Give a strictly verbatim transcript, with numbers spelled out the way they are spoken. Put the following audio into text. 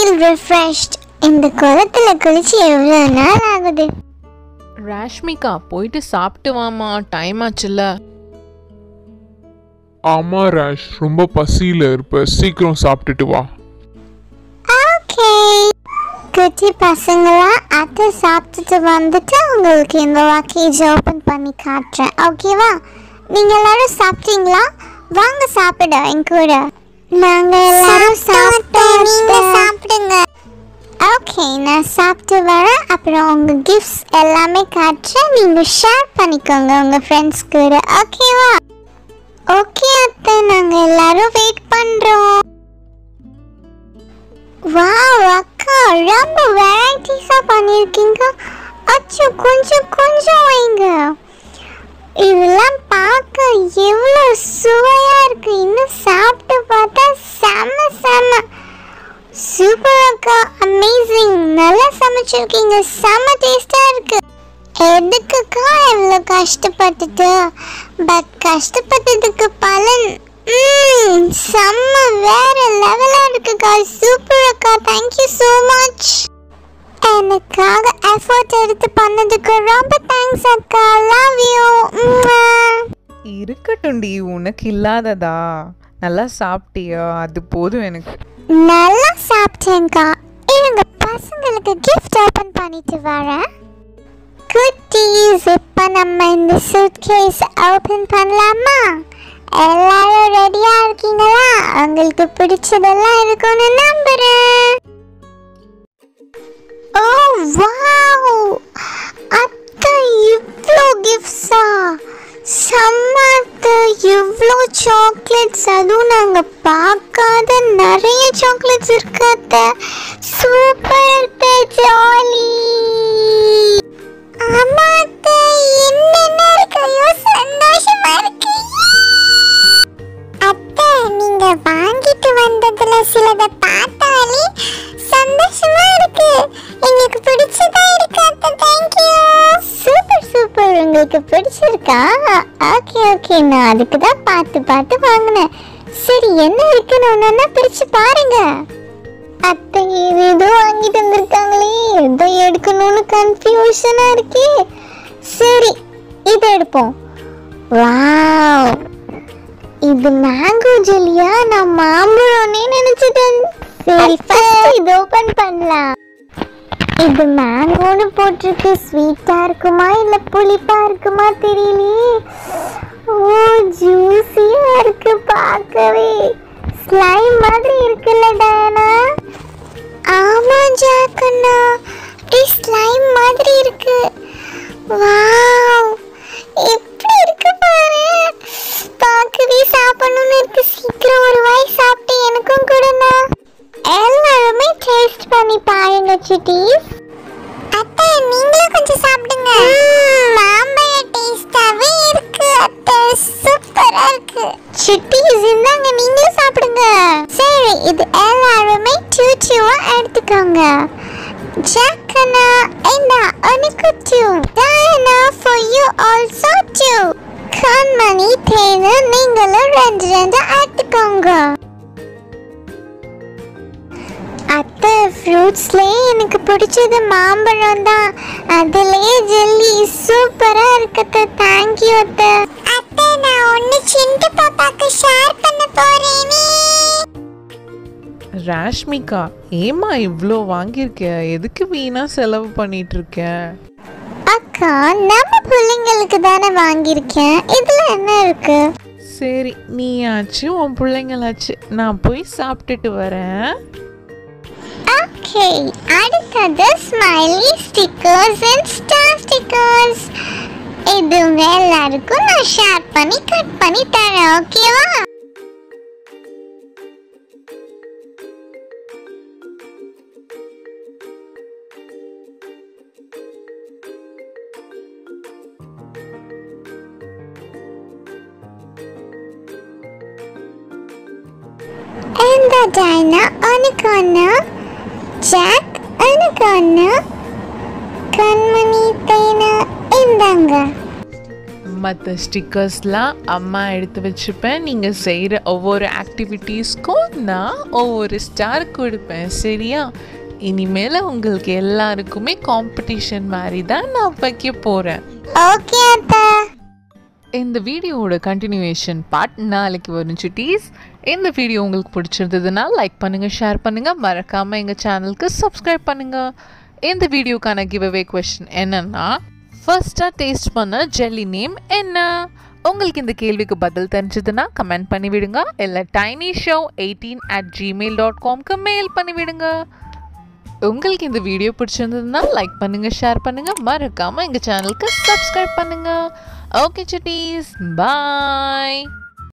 feel refreshed. இந்த குளத்துல குளிச்சு எவ்வளவு நாள் ஆகுது. ராஷ்மிகா போயிட்டு சாப்பிட்டு வாமா, டைம் ஆச்சுல்ல. ஆமா ராஷ், ரொம்ப பசியில இருப்ப, சீக்கிரம் சாப்பிட்டுட்டு வா. ஓகே குட்டி பசங்களா, அத்தை சாப்பிட்டுட்டு வந்துட்டு உங்களுக்கு இந்த பேக்கேஜ் ஓபன் பண்ணி காட்டுறேன். ஓகேவா? நீங்க எல்லாரும் சாப்பிட்டீங்களா? வாங்க சாப்பிட என் கூட. நாங்க எல்லாரும் சாப்பிட்டோம், நீங்க சாப்பிடுங்க. ஓகே, நான் சாப்பிட்டு வரேன். அப்புறம் உங்க கிஃப்ட்ஸ் எல்லாமே காட்டுறேன், நீங்க ஷேர் பண்ணிக்கோங்க உங்க ஃப்ரெண்ட்ஸ் கூட. ஓகேவா? ஓகே அத்தை, நாங்க எல்லாரும் வெயிட் பண்றோம். வாவ் அக்கா, ரொம்ப வெரைட்டிஸா பண்ணிருக்கீங்க. அச்சோ, கொஞ்சம் கொஞ்சம் வைங்க. இதெல்லாம் பார்க்க எவ்வளவு சுவையா இருக்கு. இன்னும் சாப்பிட்டு பார்த்தா செம்ம செம்ம சூப்பர் அக்கா, அமேசிங். நல்லா சமைச்சிருக்கீங்க, செம்ம டேஸ்டா இருக்கு. எதுக்குக்கா இவ்வளோ கஷ்டப்பட்டுட்டு? பட் கஷ்டப்பட்டதுக்கு பலன் செம்ம வேற லெவலா இருக்குக்கா. சூப்பர் அக்கா, தேங்க்யூ ஸோ மச். எனக்காக எஃபோர்ட் எடுத்து பண்ணதுக்கு ரொம்ப தேங்க்ஸ் அக்கா. Love you. இருக்கட்டும்டி, உனக்கு இல்லாததா? நல்லா சாப்பிட்டியா? அது போதும் எனக்கு. நல்லா சாப்பிட்டேன்க்கா. இருங்க, பசங்களுக்கு கிஃப்ட் ஓபன் பண்ணிட்டு வரேன். குட்டீஸ், இப்போ நம்ம இந்த சூட்கேஸ் ஓபன் பண்ணலாமா? எல்லாரும் ரெடியா இருக்கீங்களா? உங்களுக்கு பிடிச்சதெல்லாம் இருக்கும்னு நம்புறேன். ஓ வாவ் அத்தை, இவ்ளோ கிஃப்ட்ஸா? செம்ம, இவ்ளோ சாக்லேட்ஸ். அதுவும் நாங்க பார்க்காத நிறைய சாக்லேட்ஸ் இருக்கு அத்தை. சூப்பர் அத்தை, ஜாலி. ஆமா அத்தை, என்னென்ன இருக்கு? ஐயோ சந்தோஷமா இருக்கு. அத்தை, நீங்க வாங்கிட்டு வந்ததுல சிலதை பார்த்தாலே சந்தோஷமா இருக்கு. எங்களுக்கு பிடிச்சதா இருக்கு அத்தை. தேங்க்யூ. சூப்பர் சூப்பர், உங்களுக்கு பிடிச்சிருக்கா? ஓகே ஓகே, நான் அதுக்கு தான் பார்த்து பார்த்து வாங்கினேன். சரி, என்ன இருக்குன்னு ஒன்னா பிரிச்சு பாருங்க. அத்தை ஏதோ வாங்கிட்டு வந்திருக்காங்களே, எதை எடுக்கணும்னு கன்ஃபியூஷனா இருக்கே. சரி, இதை எடுப்போம். வாவ், இது மேங்கோ ஜெல்லியா? நான் மாம்பழம்னே நினைச்சிட்டேன். சரி, ஃபர்ஸ்ட் இது ஓபன் பண்ணலாம். இது மேங்கோன்னு போட்டிருக்கு. ஸ்வீட்டா இருக்குமா இல்ல புளிப்பா இருக்குமா தெரியலையே. ஓ, ஜூஸியா இருக்கு பார்க்கவே. ஸ்லைம் மாதிரி இருக்குல்ல டயானா? ஆமா ஜாக்கண்ணா, இது ஸ்லைம் மாதிரி இருக்கு. வாவ், எப்படி இருக்கு பாரு. பார்க்கவே சாப்பிடணும்னு இருக்கு. சீக்கிரம் ஒரு வாய் சாப்பிட்டு எனக்கும் கொடுங்க. எல்லாருமே டேஸ்ட் பண்ணி பாருங்க சிட்டீஸ். அத்தை, நீங்களும் கொஞ்சம் சாப்பிடுங்க. மாம்பழ டேஸ்டாவே இருக்கு அத்தை, சூப்பரா இருக்கு. சிட்டீஸ், இந்தாங்க நீங்களும் சாப்பிடுங்க. சரி, இது எல்லாருமே டூ டூவா எடுத்துக்கோங்க. ஜாக்கண்ணா, இந்தா உனக்கு too. Diana, for you also two. கண்மணி, தேனு, நீங்களும் ரெண்டு ரெண்டு எடுத்துக்கோங்க. அத்தை, ஃப்ரூட்ஸ்லேயே எனக்கு பிடிச்சது மாம்பழம் தான். அதுலேயே ஜெல்லி சூப்பரா இருக்குது. தேங்க்யூ அத்தை. அத்தை, நான் ஒன்று சிண்டு பாப்பாக்கு ஷேர் பண்ண போறேனே. ராஷ்மிகா, ஏமா இவ்வளோ வாங்கியிருக்க? எதுக்கு வீணா செலவு பண்ணிட்டு இருக்க? அக்கா, நம்ம பிள்ளைங்களுக்கு தானே வாங்கியிருக்கேன், இதுல என்ன இருக்கு? சரி, நீயாச்சு உன் பிள்ளைங்களாச்சு. நான் போய் சாப்பிட்டுட்டு வரேன். ஓகே, அடுத்தது smiley stickers and star stickers. இதுங்க எல்லாருக்கும் நான் ஷேர் பண்ணி கட் பண்ணி தரேன். ஓகேவா? இந்த டைனா உனக்கு ஒன்று, ஜாக் உனக்கு ஒன்று, கண்மணி தேனா இந்தாங்க. மற்ற ஸ்டிக்கர்ஸ்லாம் அம்மா எடுத்து வச்சுப்பேன். நீங்கள் செய்கிற ஒவ்வொரு ஆக்டிவிட்டீஸ்க்கும் நான் ஒவ்வொரு ஸ்டார் கொடுப்பேன். சரியா? இனிமேல் உங்களுக்கு எல்லாருக்குமே காம்படிஷன் மாதிரி தான் நான் வைக்க போகிறேன். ஓகே அத்தை. இந்த வீடியோவோட கண்டினியூவேஷன் பார்ட் நாளைக்கு வரும் சுட்டீஸ். இந்த வீடியோ உங்களுக்கு பிடிச்சிருந்ததுன்னா லைக் பண்ணுங்கள், ஷேர் பண்ணுங்கள், மறக்காமல் எங்கள் சேனலுக்கு சப்ஸ்கிரைப் பண்ணுங்கள். இந்த வீடியோக்கான கிவ்அவே கொஸ்டின் என்னென்னா, ஃபர்ஸ்ட்டாக டேஸ்ட் பண்ண ஜெல்லி நேம் என்ன? உங்களுக்கு இந்த கேள்விக்கு பதில் தெரிஞ்சதுன்னா கமெண்ட் பண்ணிவிடுங்க, இல்லை tiny show eighteen at Gmail dot காம்க்கு மெயில் பண்ணிவிடுங்க. உங்களுக்கு இந்த வீடியோ பிடிச்சிருந்ததுன்னா லைக் பண்ணுங்கள், ஷேர் பண்ணுங்கள், மறக்காமல் எங்கள் சேனலுக்கு சப்ஸ்கிரைப் பண்ணுங்கள். ஓகே சுட்டீஸ், பாய்.